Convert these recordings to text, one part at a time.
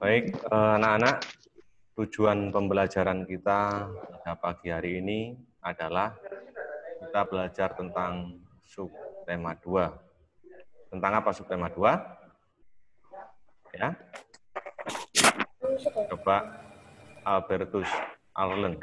Baik, anak-anak, tujuan pembelajaran kita pada pagi hari ini adalah kita belajar tentang subtema 2. Tentang apa subtema 2? Ya. Coba Albertus Arlen.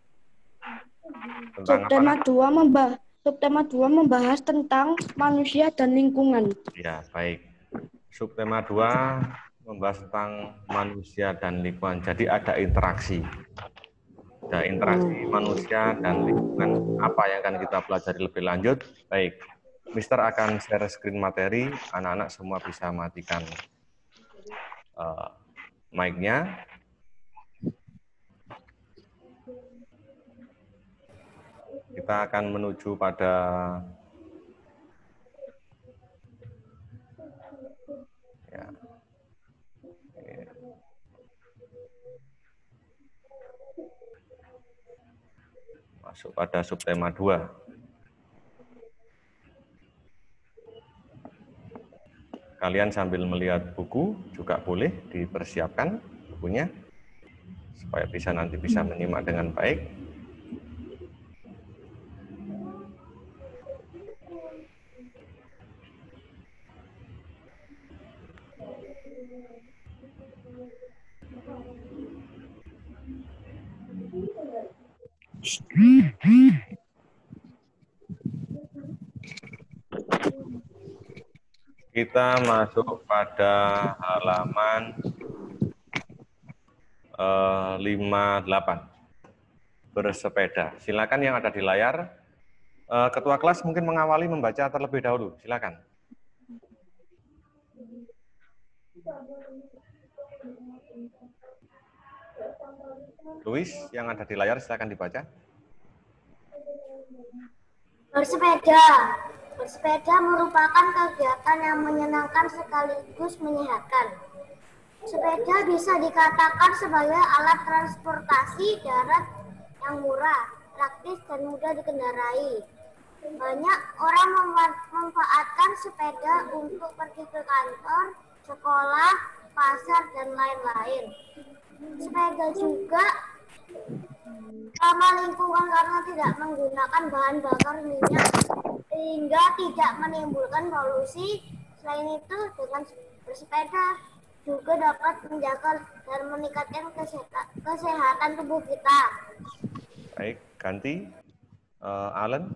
Subtema 2 membahas tentang manusia dan lingkungan. Ya, baik. Subtema 2 membahas tentang manusia dan lingkungan. Jadi ada interaksi. Ada interaksi manusia dan lingkungan. Apa yang akan kita pelajari lebih lanjut? Baik. Mister akan share screen materi. Anak-anak semua bisa matikan mic-nya. Kita akan menuju pada masuk pada subtema 2. Kalian sambil melihat buku juga boleh dipersiapkan bukunya supaya nanti bisa menyimak dengan baik. Kita masuk pada halaman 58. Bersepeda. Silakan yang ada di layar. Ketua kelas mungkin mengawali membaca terlebih dahulu. Silakan. Luis, yang ada di layar silakan dibaca. Bersepeda. Bersepeda merupakan kegiatan yang menyenangkan sekaligus menyehatkan. Sepeda bisa dikatakan sebagai alat transportasi darat yang murah, praktis, dan mudah dikendarai. Banyak orang memanfaatkan sepeda untuk pergi ke kantor, sekolah, pasar, dan lain-lain. Sepeda juga ramah lingkungan karena tidak menggunakan bahan bakar minyak sehingga tidak menimbulkan polusi. Selain itu, dengan bersepeda juga dapat menjaga dan meningkatkan kesehatan tubuh kita. Baik, ganti Alan.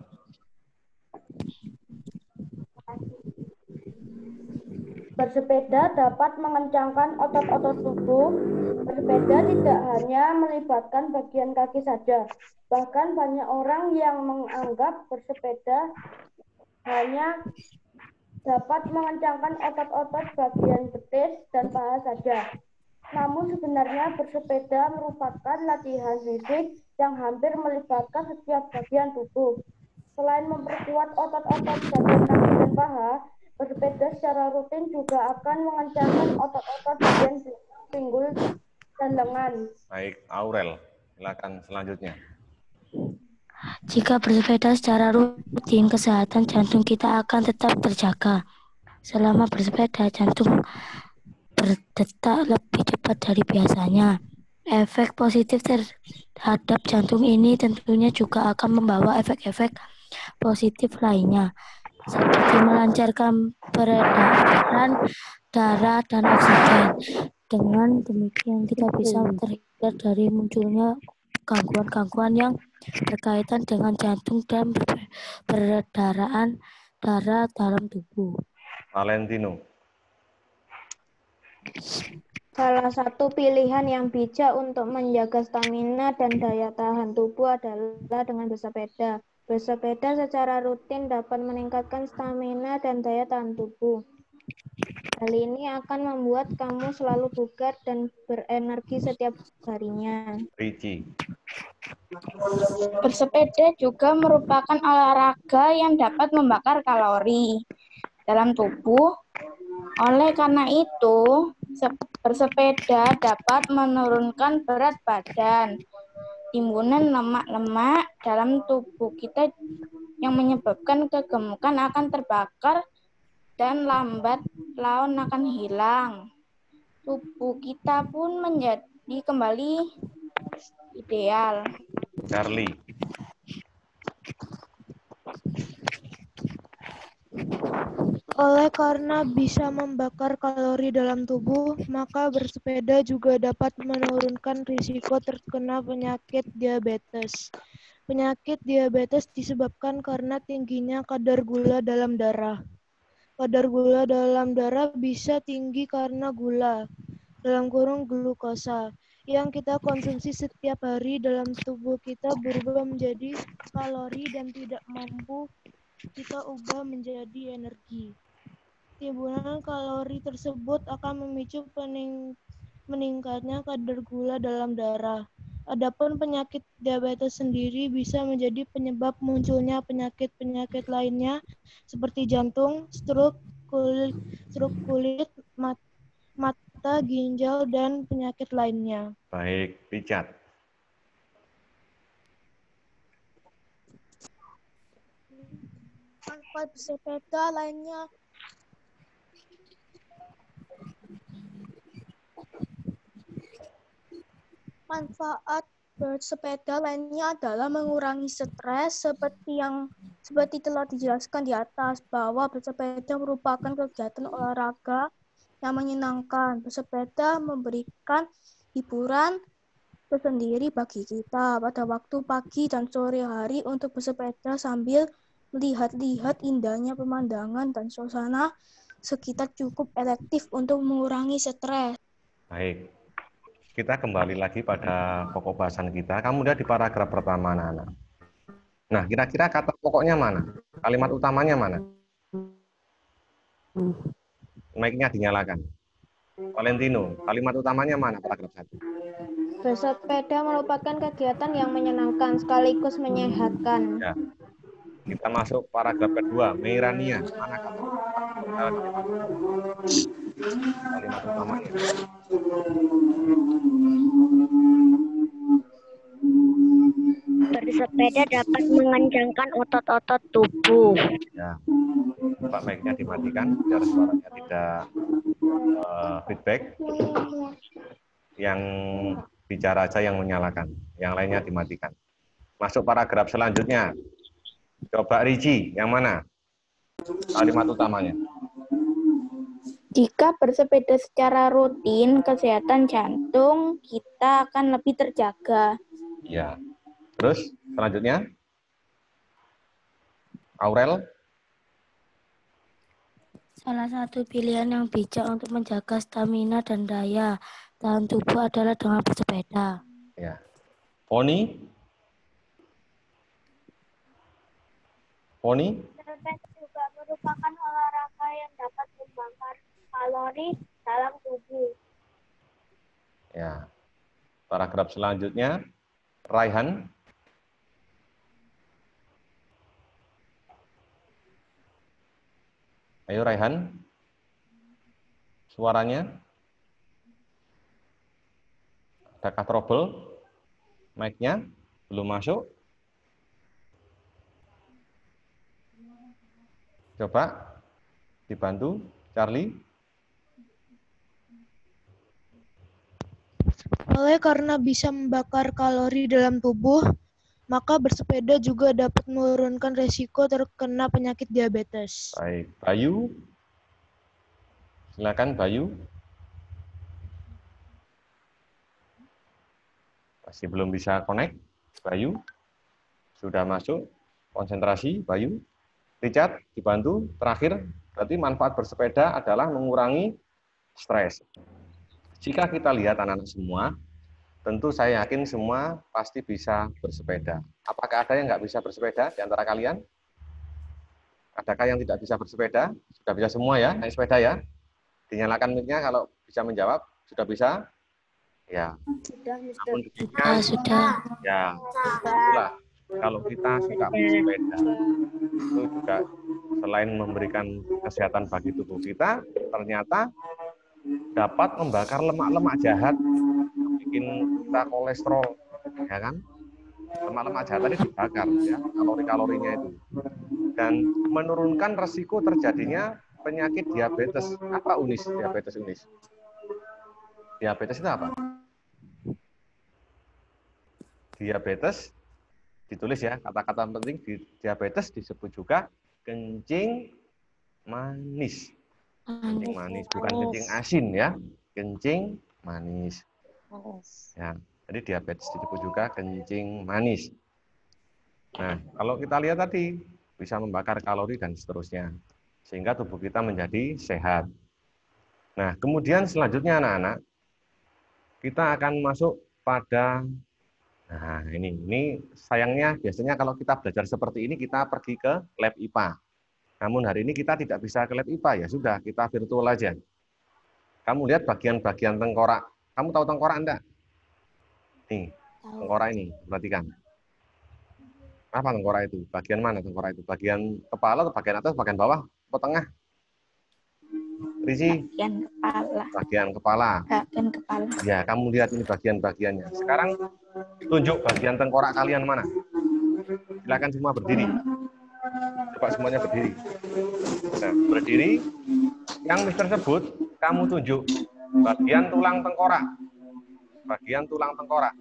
Bersepeda dapat mengencangkan otot-otot tubuh. Bersepeda tidak hanya melibatkan bagian kaki saja. Bahkan banyak orang yang menganggap bersepeda hanya dapat mengencangkan otot-otot bagian betis dan paha saja. Namun sebenarnya bersepeda merupakan latihan fisik yang hampir melibatkan setiap bagian tubuh. Selain memperkuat otot-otot bagian kaki dan paha, bersepeda secara rutin juga akan mengencangkan otot-otot bagian pinggul dan lengan. Baik, Aurel, silakan selanjutnya. Jika bersepeda secara rutin, kesehatan jantung kita akan tetap terjaga. Selama bersepeda, jantung berdetak lebih cepat dari biasanya. Efek positif terhadap jantung ini tentunya juga akan membawa efek-efek positif lainnya, seperti melancarkan peredaran darah dan oksigen. Dengan demikian kita bisa terhindar dari munculnya gangguan-gangguan yang berkaitan dengan jantung dan peredaran darah dalam tubuh. Valentino. Salah satu pilihan yang bijak untuk menjaga stamina dan daya tahan tubuh adalah dengan bersepeda. Bersepeda secara rutin dapat meningkatkan stamina dan daya tahan tubuh. Hal ini akan membuat kamu selalu bugar dan berenergi setiap harinya. Ricci. Bersepeda juga merupakan olahraga yang dapat membakar kalori dalam tubuh. Oleh karena itu, bersepeda dapat menurunkan berat badan, timbunan lemak-lemak dalam tubuh kita yang menyebabkan kegemukan akan terbakar dan lambat laun akan hilang. tubuh kita pun menjadi kembali ideal. Charlie. Oleh karena bisa membakar kalori dalam tubuh, maka bersepeda juga dapat menurunkan risiko terkena penyakit diabetes. Penyakit diabetes disebabkan karena tingginya kadar gula dalam darah. Kadar gula dalam darah bisa tinggi karena gula, dalam kurung glukosa, yang kita konsumsi setiap hari dalam tubuh kita berubah menjadi kalori dan tidak mampu kita ubah menjadi energi. Timbunan kalori tersebut akan memicu meningkatnya kadar gula dalam darah. Adapun penyakit diabetes sendiri bisa menjadi penyebab munculnya penyakit-penyakit lainnya seperti jantung, stroke kulit, mata, ginjal, dan penyakit lainnya. Baik, Richard. Manfaat bersepeda lainnya adalah mengurangi stres seperti telah dijelaskan di atas bahwa bersepeda merupakan kegiatan olahraga yang menyenangkan. Bersepeda memberikan hiburan tersendiri bagi kita pada waktu pagi dan sore hari untuk bersepeda sambil melihat-lihat indahnya pemandangan dan suasana sekitar cukup efektif untuk mengurangi stres. Baik. Kita kembali lagi pada pokok bahasan kita. Kamu lihat di paragraf pertama, anak-anak. Nah, kira-kira kata pokoknya mana? Kalimat utamanya mana? Mic-nya dinyalakan. Valentino, kalimat utamanya mana paragraf 1? Bersepeda merupakan kegiatan yang menyenangkan sekaligus menyehatkan. Ya. Kita masuk paragraf kedua, Meirania, mana kata kalimat utamanya? Bersepeda dapat mengencangkan otot-otot tubuh. Ya, Pak mic-nya dimatikan biar suaranya tidak feedback. Yang bicara aja yang menyalakan, yang lainnya dimatikan. Masuk paragraf selanjutnya. Coba Ricci, yang mana? Kalimat utamanya. Jika bersepeda secara rutin, kesehatan jantung kita akan lebih terjaga. Ya. Terus selanjutnya, Aurel. Salah satu pilihan yang bijak untuk menjaga stamina dan daya tahan tubuh adalah dengan bersepeda. Ya. Poni. Poni. Bersepeda juga merupakan olahraga yang dapat membakar kalori dalam tubuh. Ya. Paragraf selanjutnya, Raihan. Ayo Raihan. Suaranya. Adakah trouble? Mic-nya belum masuk. Coba dibantu, Charlie. Oleh karena bisa membakar kalori dalam tubuh, maka bersepeda juga dapat menurunkan resiko terkena penyakit diabetes. Baik, Bayu. Silakan Bayu. Masih belum bisa connect, Bayu. Sudah masuk, konsentrasi, Bayu. Richard, dibantu. Terakhir, berarti manfaat bersepeda adalah mengurangi stres. Jika kita lihat anak-anak semua, tentu saya yakin semua pasti bisa bersepeda. Apakah ada yang nggak bisa bersepeda di antara kalian? Adakah yang tidak bisa bersepeda? Sudah bisa semua ya, naik sepeda ya? Dinyalakan mic-nya kalau bisa menjawab. Sudah bisa? Ya. Sudah. Ya, itulah. Kalau kita suka bersepeda, itu juga selain memberikan kesehatan bagi tubuh kita, ternyata dapat membakar lemak-lemak jahat, bikin kita kolesterol, ya kan? Lemak-lemak jahat tadi dibakar, ya, kalori-kalorinya itu, dan menurunkan resiko terjadinya penyakit diabetes. Apa diabetes Unis? Diabetes itu apa? Diabetes, ditulis ya, kata-kata penting, diabetes disebut juga kencing manis. Kencing manis, bukan kencing asin ya. Kencing manis. Ya, jadi diabetes disebut juga kencing manis. Nah, kalau kita lihat tadi, bisa membakar kalori dan seterusnya. Sehingga tubuh kita menjadi sehat. Nah, kemudian selanjutnya anak-anak, kita akan masuk pada, nah ini sayangnya biasanya kalau kita belajar seperti ini, kita pergi ke lab IPA. Namun hari ini kita tidak bisa ke lab IPA, ya sudah, kita virtual aja. Kamu lihat bagian-bagian tengkorak. Kamu tahu tengkorak enggak? Nih, tengkorak ini, perhatikan. Apa tengkorak itu? Bagian mana tengkorak itu? Bagian kepala atau bagian atas, bagian bawah, atau tengah? Risi? Bagian kepala. Bagian kepala. Bagian kepala. Ya, kamu lihat ini bagian-bagiannya. Sekarang tunjuk bagian tengkorak kalian mana. Silakan semua berdiri. Coba semuanya berdiri. Nah, berdiri. Yang Mister sebut, kamu tunjuk bagian tulang tengkorak. Bagian tulang tengkorak.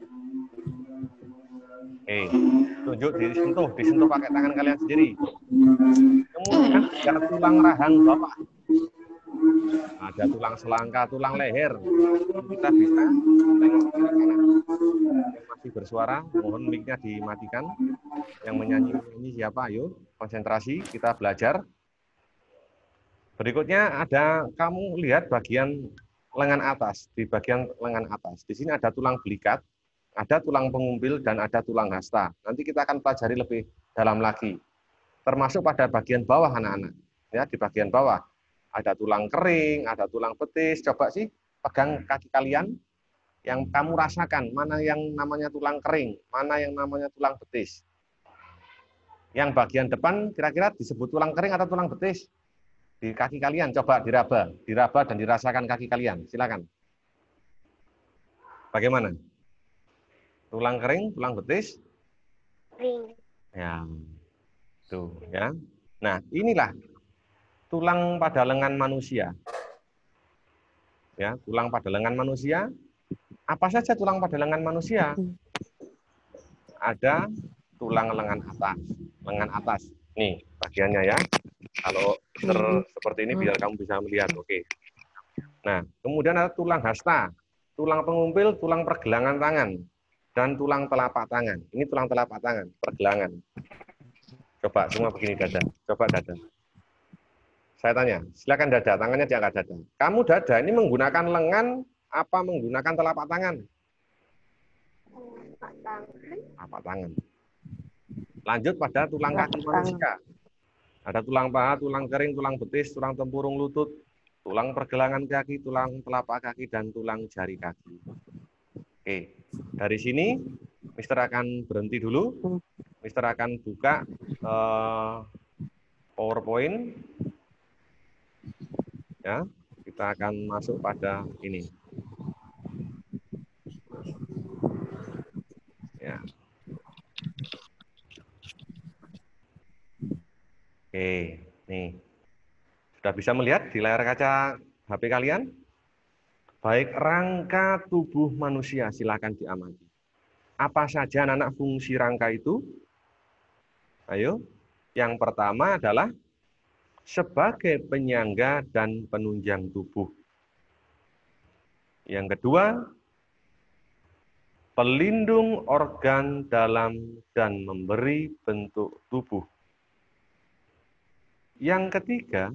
Tunjuk, disentuh pakai tangan kalian sendiri. Kemudian ada tulang rahang bawah. Ada tulang selangka, tulang leher. Kita bisa tengok ke kanan. Yang masih bersuara, mohon mic-nya dimatikan. Yang menyanyi ini siapa? Ayo, konsentrasi, kita belajar. Berikutnya ada, kamu lihat bagian lengan atas. Di bagian lengan atas. Di sini ada tulang belikat, ada tulang pengumpil, dan ada tulang hasta. Nanti kita akan pelajari lebih dalam lagi. Termasuk pada bagian bawah anak-anak. Ya, di bagian bawah. Ada tulang kering, ada tulang betis. Coba sih pegang kaki kalian yang kamu rasakan. Mana yang namanya tulang kering, mana yang namanya tulang betis. Yang bagian depan kira-kira disebut tulang kering atau tulang betis? Di kaki kalian, coba diraba dan dirasakan kaki kalian. Silakan. Bagaimana? Tulang kering, tulang betis? Kering. Ya, tuh ya. Nah, inilah tulang pada lengan manusia. Ya, tulang pada lengan manusia. Apa saja tulang pada lengan manusia? Ada tulang lengan atas. Nih, bagiannya ya. Kalau seperti ini biar kamu bisa melihat. Oke. Nah, kemudian ada tulang hasta, tulang pengumpil, tulang pergelangan tangan, dan tulang telapak tangan. Ini tulang telapak tangan, pergelangan. Coba semua begini dada. Coba dada. Saya tanya, silakan dada, tangannya diangkat dada. Kamu dada ini menggunakan lengan apa menggunakan telapak tangan? Telapak tangan. Lanjut pada tulang kaki manusia. Ada tulang paha, tulang kering, tulang betis, tulang tempurung lutut, tulang pergelangan kaki, tulang telapak kaki, dan tulang jari kaki. Oke, dari sini Mister akan berhenti dulu. Mister akan buka PowerPoint. Ya, kita akan masuk pada ini. Ya. Oke, nih. Sudah bisa melihat di layar kaca HP kalian? Baik, rangka tubuh manusia, silakan diamati. Apa saja anak fungsi rangka itu? Ayo. Yang pertama adalah sebagai penyangga dan penunjang tubuh. Yang kedua, pelindung organ dalam dan memberi bentuk tubuh. Yang ketiga,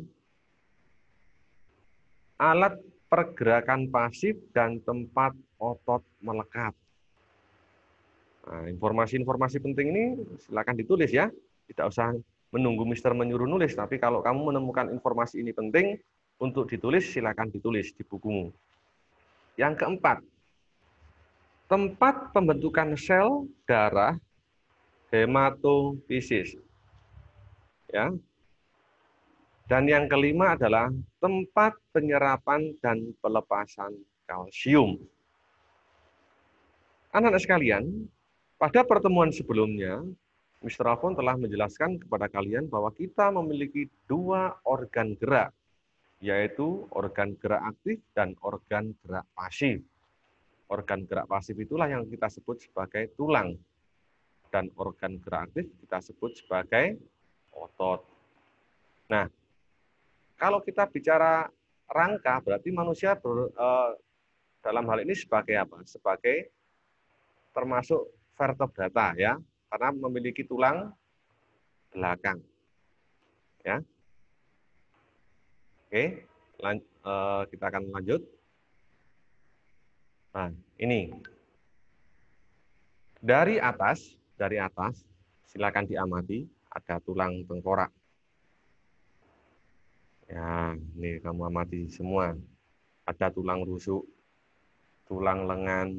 alat pergerakan pasif dan tempat otot melekat. Nah, informasi-informasi penting ini silakan ditulis ya. Tidak usah menunggu Mister menyuruh nulis, tapi kalau kamu menemukan informasi ini penting untuk ditulis, silakan ditulis di bukumu. Yang keempat, tempat pembentukan sel darah hematofisis. Ya. Dan yang kelima adalah tempat penyerapan dan pelepasan kalsium. Anak-anak sekalian, pada pertemuan sebelumnya, Mr. Alfon telah menjelaskan kepada kalian bahwa kita memiliki dua organ gerak, yaitu organ gerak aktif dan organ gerak pasif. Organ gerak pasif itulah yang kita sebut sebagai tulang. Dan organ gerak aktif kita sebut sebagai otot. Nah, kalau kita bicara rangka, berarti manusia dalam hal ini sebagai apa? Sebagai termasuk vertebrata ya, karena memiliki tulang belakang. Ya. Oke, kita akan lanjut. Nah, ini dari atas, silakan diamati, ada tulang tengkorak. Ya, ini kamu amati semua. Ada tulang rusuk, tulang lengan.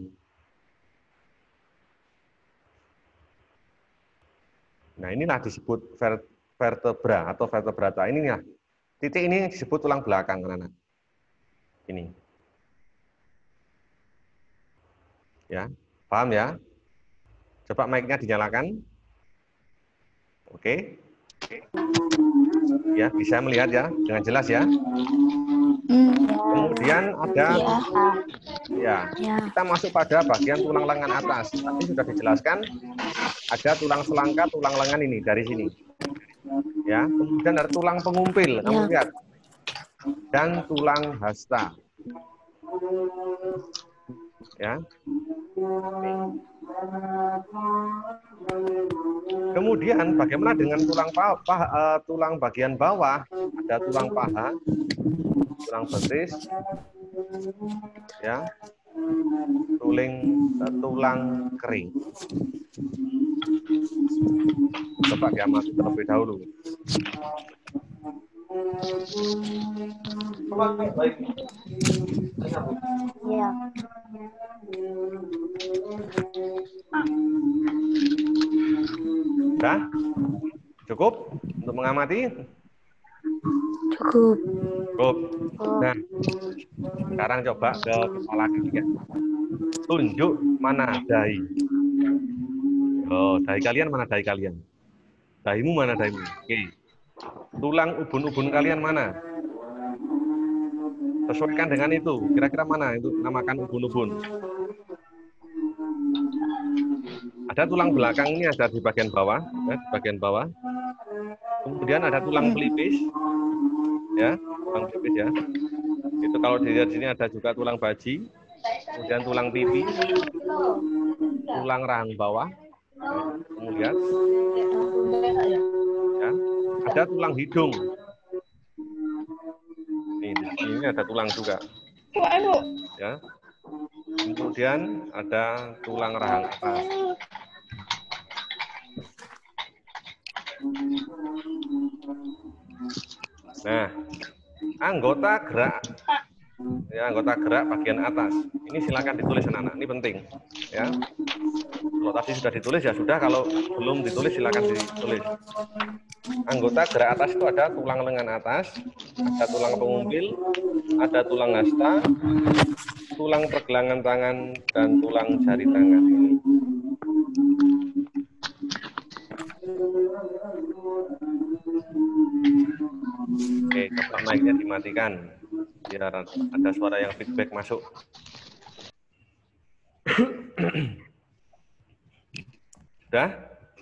Nah, inilah disebut vertebra atau vertebrata. Ini ya, titik ini disebut tulang belakang, anak-anak. Ini. Ya, paham ya? Coba mic-nya dinyalakan. Oke. Ya, bisa melihat ya dengan jelas ya. Kemudian ada ya, kita masuk pada bagian tulang lengan atas. Tadi sudah dijelaskan ada tulang selangka, tulang lengan ini dari sini. Ya, kemudian ada tulang pengumpil, kamu lihat. Dan tulang hasta. Ya. Kemudian bagaimana dengan tulang bagian bawah? Ada tulang paha, tulang betis, ya, tulang kering. Coba diamati terlebih dahulu. Ya. Sudah? Cukup untuk mengamati? Cukup. Cukup. Nah, sekarang coba ke kepala kaki ya. Tunjuk mana dahi. Oh, dahi kalian mana dahi kalian? Dahimu mana dahimu? Oke. Tulang ubun-ubun kalian mana? Sesuaikan dengan itu. Kira-kira mana itu namakan ubun-ubun? Ada tulang belakang ini ada di bagian bawah, ya, di bagian bawah. Kemudian ada tulang pelipis, ya, tulang pelipis ya. Itu kalau dilihat sini ada juga tulang baji, kemudian tulang pipi, tulang rahang bawah, kamu lihat. Ya, ada tulang hidung. Ini ada tulang juga. Ya. Kemudian ada tulang rahang atas. Nah, anggota gerak bagian atas. Ini silakan ditulis anak-anak. Ini penting, ya. Kalau tadi sudah ditulis ya sudah. Kalau belum ditulis silakan ditulis. Anggota gerak atas itu ada tulang lengan atas, ada tulang pengumpil, ada tulang hasta, tulang pergelangan tangan, dan tulang jari tangan. Oke, coba mic-nya dimatikan biar ada suara yang feedback masuk. Sudah?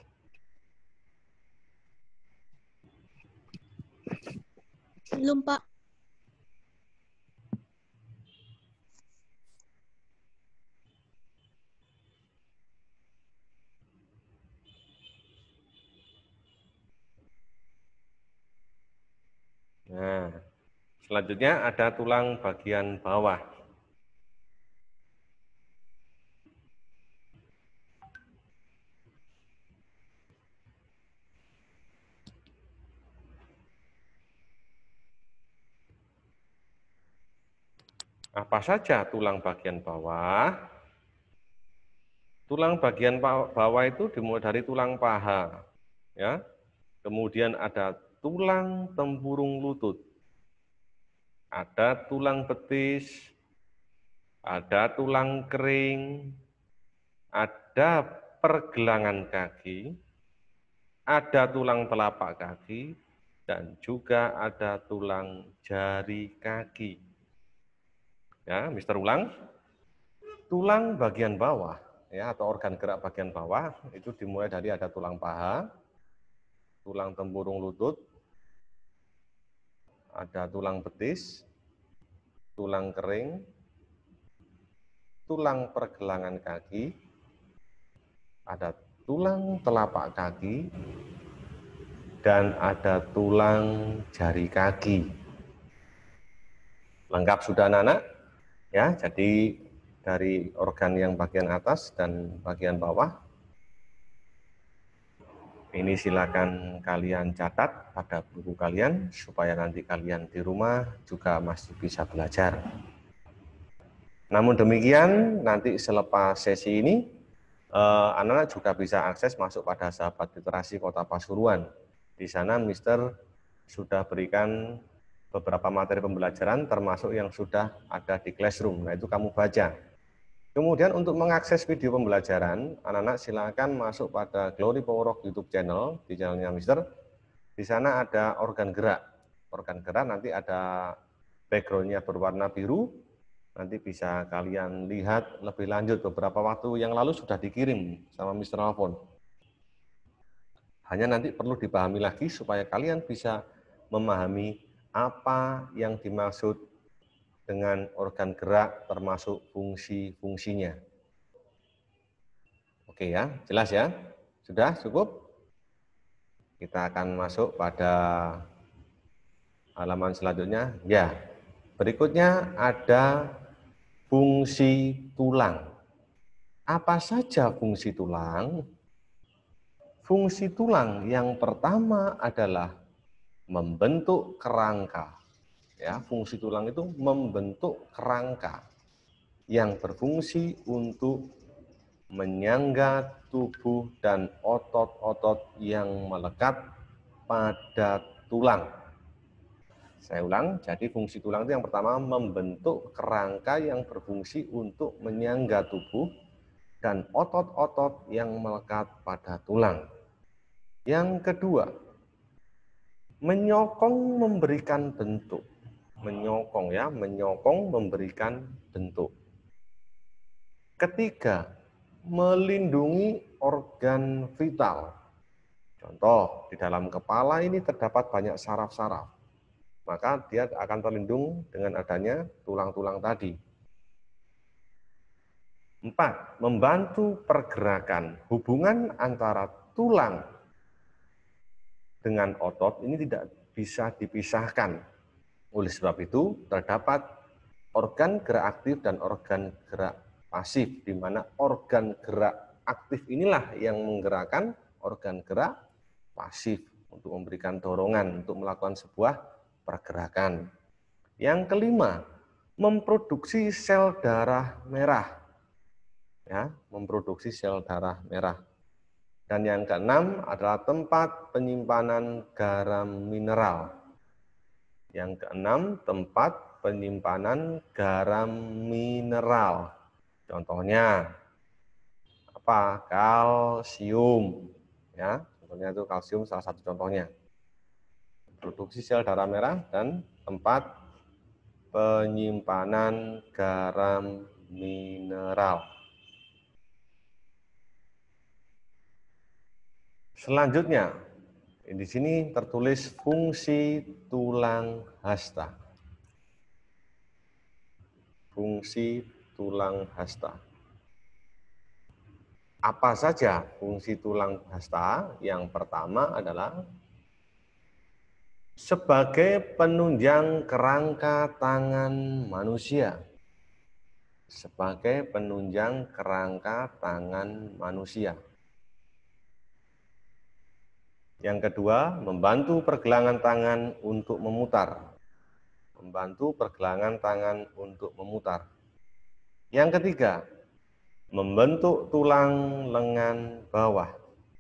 Belum, Pak. Nah, selanjutnya ada tulang bagian bawah. Apa saja tulang bagian bawah? Tulang bagian bawah itu dimulai dari tulang paha, ya. Kemudian ada tulang tempurung lutut, ada tulang betis, ada tulang kering, ada pergelangan kaki, ada tulang telapak kaki, dan juga ada tulang jari kaki. Ya, Mister ulang. tulang bagian bawah, ya, atau organ gerak bagian bawah, itu dimulai dari ada tulang paha, tulang tempurung lutut, ada tulang betis, tulang kering, tulang pergelangan kaki, ada tulang telapak kaki, dan ada tulang jari kaki. Lengkap sudah anak-anak? Ya, jadi dari organ yang bagian atas dan bagian bawah. Ini silakan kalian catat pada buku kalian supaya nanti kalian di rumah juga masih bisa belajar. Namun demikian, nanti selepas sesi ini anak-anak juga bisa akses masuk pada Sahabat Literasi Kota Pasuruan. Di sana Mister sudah berikan beberapa materi pembelajaran termasuk yang sudah ada di Classroom. Nah, itu kamu baca. Kemudian untuk mengakses video pembelajaran, anak-anak silakan masuk pada Glory Power Rock YouTube channel, di channelnya Mister. Di sana ada organ gerak. Organ gerak nanti ada background-nya berwarna biru. Nanti bisa kalian lihat lebih lanjut, beberapa waktu yang lalu sudah dikirim sama Mister Alfon. Hanya nanti perlu dipahami lagi supaya kalian bisa memahami apa yang dimaksud dengan organ gerak termasuk fungsi-fungsinya. Oke ya, jelas ya? Sudah cukup? Kita akan masuk pada halaman selanjutnya. Ya, berikutnya ada fungsi tulang. Apa saja fungsi tulang? Fungsi tulang yang pertama adalah membentuk kerangka. Ya, fungsi tulang itu membentuk kerangka yang berfungsi untuk menyangga tubuh dan otot-otot yang melekat pada tulang. Saya ulang, jadi fungsi tulang itu yang pertama membentuk kerangka yang berfungsi untuk menyangga tubuh dan otot-otot yang melekat pada tulang. Yang kedua, menyokong memberikan bentuk. Menyokong ya, menyokong memberikan bentuk. Ketiga, melindungi organ vital. Contoh, di dalam kepala ini terdapat banyak saraf-saraf. Maka dia akan terlindung dengan adanya tulang-tulang tadi. 4, membantu pergerakan. Hubungan antara tulang dengan otot ini tidak bisa dipisahkan. Oleh sebab itu, terdapat organ gerak aktif dan organ gerak pasif, di mana organ gerak aktif inilah yang menggerakkan organ gerak pasif untuk memberikan dorongan untuk melakukan sebuah pergerakan. Yang kelima, memproduksi sel darah merah. Ya, memproduksi sel darah merah. Dan yang keenam adalah tempat penyimpanan garam mineral. Yang keenam, tempat penyimpanan garam mineral. Contohnya apa? Kalsium. Ya, contohnya itu kalsium salah satu contohnya. Produksi sel darah merah dan tempat penyimpanan garam mineral. Selanjutnya, di sini tertulis fungsi tulang hasta. Fungsi tulang hasta. Apa saja fungsi tulang hasta? Yang pertama adalah sebagai penunjang kerangka tangan manusia. Sebagai penunjang kerangka tangan manusia. Yang kedua, membantu pergelangan tangan untuk memutar. Membantu pergelangan tangan untuk memutar. Yang ketiga, membentuk tulang lengan bawah.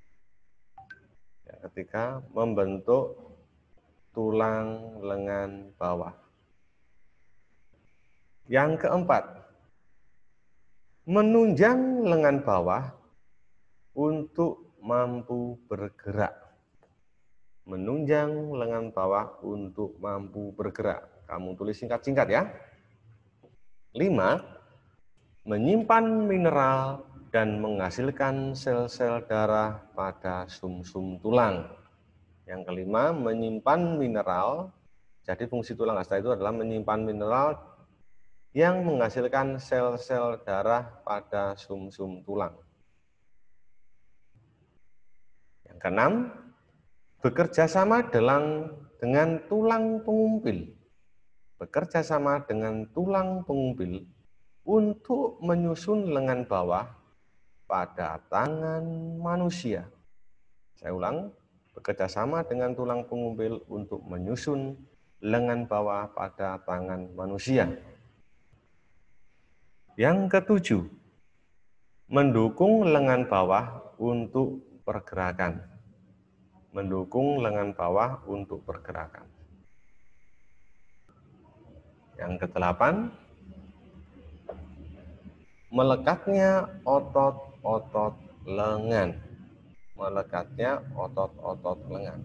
Yang ketiga, membentuk tulang lengan bawah. Yang keempat, menunjang lengan bawah untuk mampu bergerak. Menunjang lengan bawah untuk mampu bergerak. Kamu tulis singkat-singkat ya. 5, menyimpan mineral dan menghasilkan sel-sel darah pada sumsum tulang. Yang kelima, menyimpan mineral. Jadi fungsi tulang hasta itu adalah menyimpan mineral yang menghasilkan sel-sel darah pada sumsum tulang. Yang keenam, bekerja sama dengan tulang pengumpil. Bekerja sama dengan tulang pengumpil untuk menyusun lengan bawah pada tangan manusia. Saya ulang, bekerja sama dengan tulang pengumpil untuk menyusun lengan bawah pada tangan manusia. Yang ketujuh, mendukung lengan bawah untuk pergerakan. Mendukung lengan bawah untuk pergerakan. Yang kedelapan, melekatnya otot-otot lengan. Melekatnya otot-otot lengan.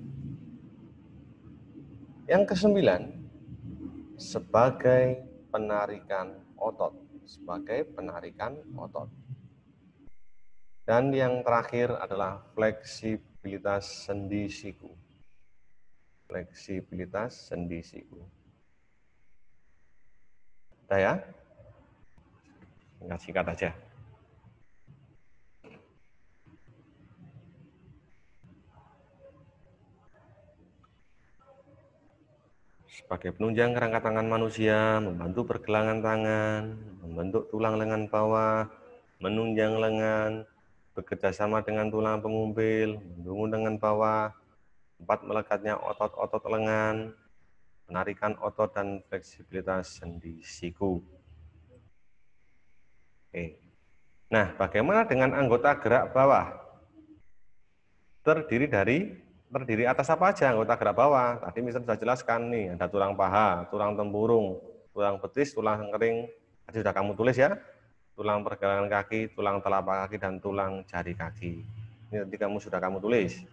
Yang kesembilan, sebagai penarikan otot. Sebagai penarikan otot. Dan yang terakhir adalah fleksibilitas sendi siku. Fleksibilitas sendi siku. Sudah ya? Singkat aja. Sebagai penunjang kerangka tangan manusia, membantu pergelangan tangan, membentuk tulang lengan bawah, menunjang lengan, bekerja sama dengan tulang pengumpil, mendukung lengan bawah, 4 melekatnya otot-otot lengan, penarikan otot dan fleksibilitas sendi siku. Oke. Nah, bagaimana dengan anggota gerak bawah? Terdiri atas apa aja anggota gerak bawah? Tadi Mister sudah jelaskan nih, ada tulang paha, tulang tempurung, tulang betis, tulang kering. Tadi sudah kamu tulis ya. Tulang pergelangan kaki, tulang telapak kaki, dan tulang jari kaki. Ini nanti sudah kamu tulis.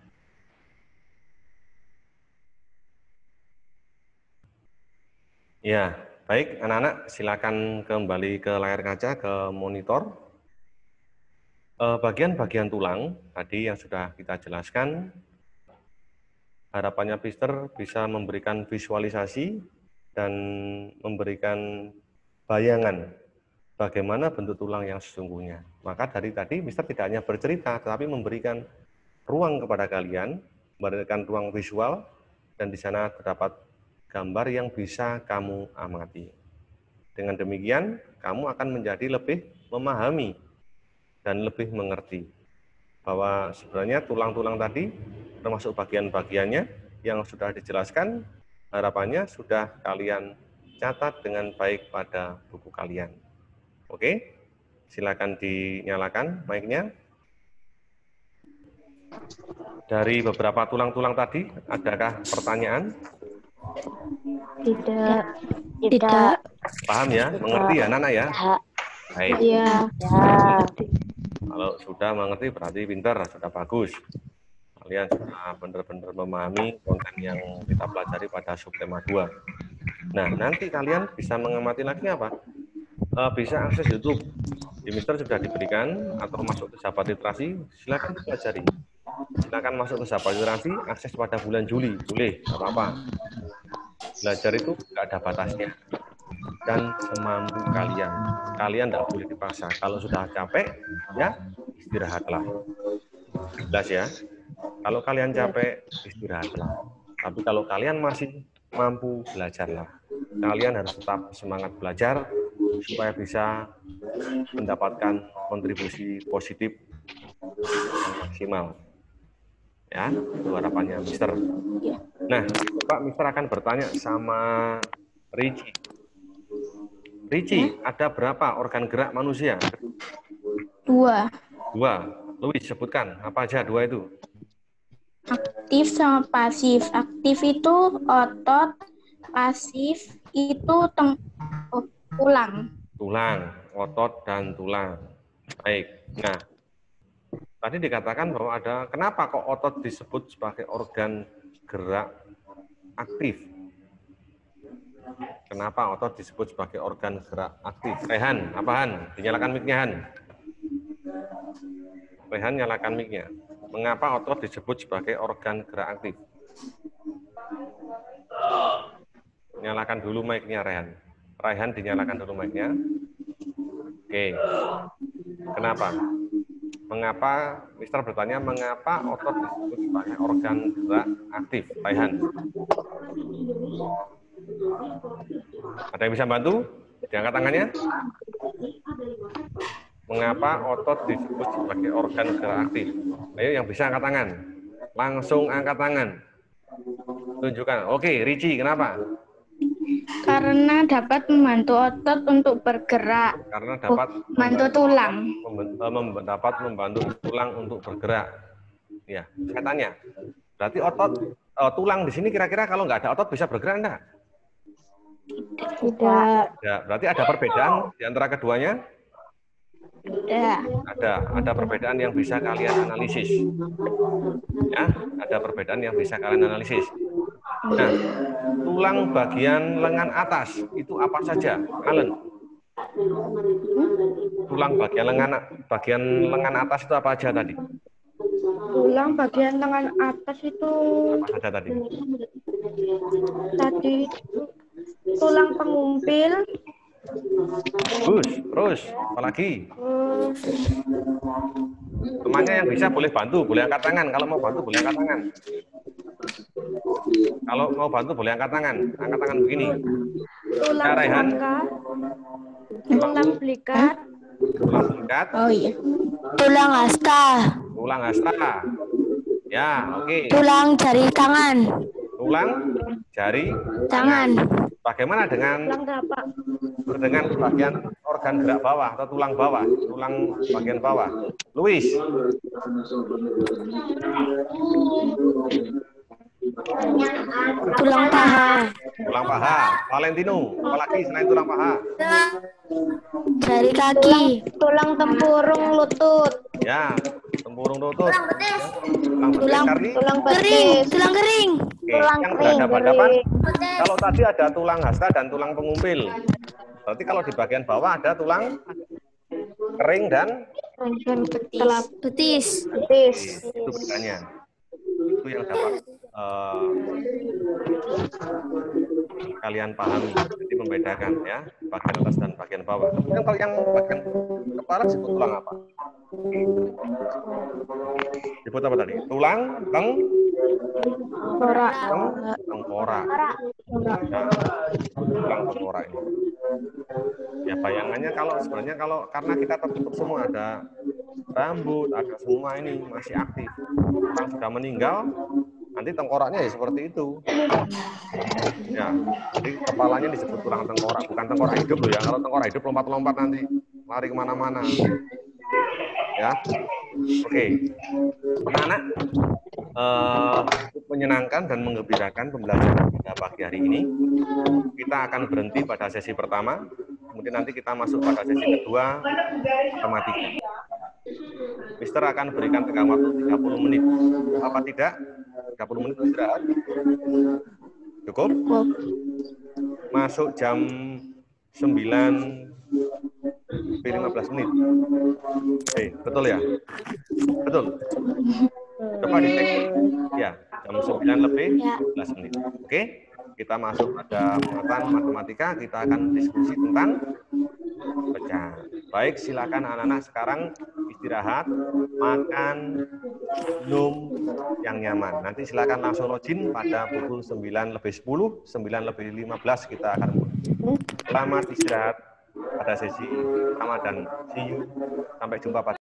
Ya, baik anak-anak, silakan kembali ke layar kaca, ke monitor. Bagian-bagian tulang tadi yang sudah kita jelaskan. Harapannya Mister bisa memberikan visualisasi dan memberikan bayangan bagaimana bentuk tulang yang sesungguhnya. Maka dari tadi Mister tidak hanya bercerita, tetapi memberikan ruang kepada kalian, memberikan ruang visual, dan di sana terdapat gambar yang bisa kamu amati. Dengan demikian, kamu akan menjadi lebih memahami dan lebih mengerti bahwa sebenarnya tulang-tulang tadi, termasuk bagian-bagiannya yang sudah dijelaskan, harapannya sudah kalian catat dengan baik pada buku kalian. Oke, silakan dinyalakan mic-nya. Dari beberapa tulang-tulang tadi, adakah pertanyaan? Tidak. Paham ya? Mengerti ya, Nana ya? Baik. Iya. Kalau sudah mengerti berarti pintar, sudah bagus. Kalian sudah benar-benar memahami konten yang kita pelajari pada subtema 2. Nah, nanti kalian bisa mengamati lagi apa? Bisa akses YouTube. Di Mister sudah diberikan, atau masuk ke sahabat literasi, silakan dipelajari. Silakan masuk ke sahabat literasi, akses pada bulan Juli, boleh, nggak apa-apa. Belajar itu nggak ada batasnya. Dan semampu kalian. Kalian tidak boleh dipaksa. Kalau sudah capek, ya istirahatlah. Jelas ya? Kalau kalian capek, istirahatlah. Tapi kalau kalian masih mampu, belajarlah. Kalian harus tetap semangat belajar supaya bisa mendapatkan kontribusi positif yang maksimal. Ya, itu harapannya Mister. Nah, Pak Mister akan bertanya sama Ricci. Ricci, ada berapa organ gerak manusia? 2. 2. Louis, sebutkan apa aja 2 itu? Aktif sama pasif. Aktif itu otot, pasif itu tulang. Tulang, otot, dan tulang. Baik. Nah, tadi dikatakan bahwa kenapa kok otot disebut sebagai organ gerak aktif? Kenapa otot disebut sebagai organ gerak aktif? Rehan, apa Han? Dinyalakan mic-nya Han. Rehan, nyalakan mic-nya. Mengapa otot disebut sebagai organ gerak aktif? Nyalakan dulu mic-nya Rehan. Rehan dinyalakan dulu mic-nya. Oke. Kenapa? Mengapa, Mister bertanya, mengapa otot disebut sebagai organ gerak aktif? Rehan. Ada yang bisa bantu? Diangkat tangannya. Mengapa otot disebut sebagai organ gerak aktif? Ayo yang bisa angkat tangan. Langsung angkat tangan. Tunjukkan. Oke, Ricci, kenapa? Karena dapat membantu otot untuk bergerak. Karena dapat membantu tulang. Dapat membantu tulang untuk bergerak. Ya, saya tanya. Berarti otot tulang di sini kira-kira kalau nggak ada otot bisa bergerak enggak? Tidak. Ya, berarti ada perbedaan di antara keduanya? Tidak. Ada perbedaan yang bisa kalian analisis. Ya, ada perbedaan yang bisa kalian analisis. Nah, tulang bagian lengan atas itu apa saja, Alan? Tulang bagian lengan atas itu apa aja tadi? Tulang bagian lengan atas itu Apa saja tadi? tulang pengumpil. Terus, apalagi? Temannya yang bisa boleh bantu, boleh angkat tangan. Kalau mau bantu boleh angkat tangan. Kalau mau bantu boleh angkat tangan. Angkat tangan begini. Tulang rangka. Tulang belikat. Tulang belikat. Oh iya. Tulang hasta. Tulang hasta. Ya, oke. Tulang jari tangan. Tulang jari Tangan. Bagaimana dengan bagian organ gerak bawah atau tulang bawah, tulang bagian bawah? Luis. Tulang paha. Tulang paha. Valentino, apalagi selain tulang paha? Jari kaki. Tulang tempurung lutut. Ya, tempurung lutut. Tulang betis. Tulang Kering. betis. Tulang kering. Oke, yang berhadapan-hadapan. Betis. Kalau tadi ada tulang hasta dan tulang pengumpil. Berarti kalau di bagian bawah ada tulang kering dan Betis. itu bedanya. Itu yang dapat kalian pahami. Jadi membedakan ya bagian atas dan bagian bawah. Kemudian kalau yang bagian kepala disebut tulang apa? Disebut apa tadi? Tulang tengkorak. Ya, tulang tengkorak ini. Ya bayangannya sebenarnya karena kita tertutup semua, ada rambut, ada semua ini masih aktif. Orang sudah meninggal, nanti tengkoraknya ya seperti itu. Ya, jadi kepalanya disebut tulang tengkorak, bukan tengkorak hidup loh ya. Kalau tengkorak hidup lompat-lompat nanti lari kemana-mana. Ya, oke. Anak-anak, menyenangkan dan menggembirakan pembelajaran pada pagi hari ini. Kita akan berhenti pada sesi pertama, kemudian nanti kita masuk pada sesi kedua, matematika. Mister akan berikan tenggang waktu 30 menit. Apa tidak? 30 menit istirahat. Cukup? Masuk jam 9:15 menit. Betul ya? Betul. Coba dicek. Ya, jam 9:15 menit. Oke? Kita masuk pada pengertian matematika, kita akan diskusi tentang pecahan. Baik, silakan anak-anak sekarang istirahat, makan, minum yang nyaman. Nanti silakan langsung login pada pukul 9:10, 9:15 kita akan mulai. Selamat istirahat pada sesi pertama dan see you. Sampai jumpa pada